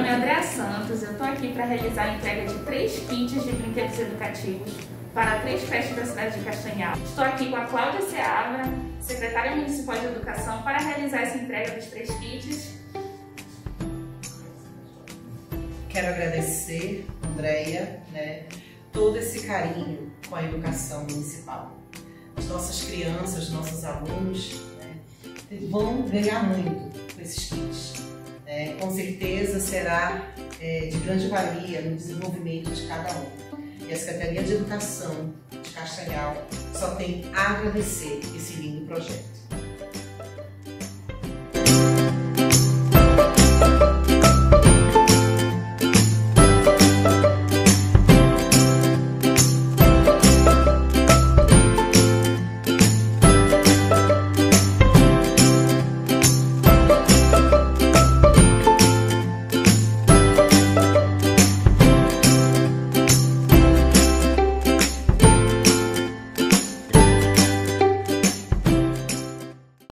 nome é Andréa Santos, eu estou aqui para realizar a entrega de 3 kits de brinquedos educativos para 3 creches da cidade de Castanhal. Estou aqui com a Cláudia Seabra, secretária municipal de educação, para realizar essa entrega dos 3 kits. Quero agradecer, Andréa, todo esse carinho com a educação municipal. As nossas crianças, nossos alunos vão ganhar muito com esses kits. Com certeza será de grande valia no desenvolvimento de cada um. E a Secretaria de Educação de Castanhal só tem a agradecer esse lindo projeto.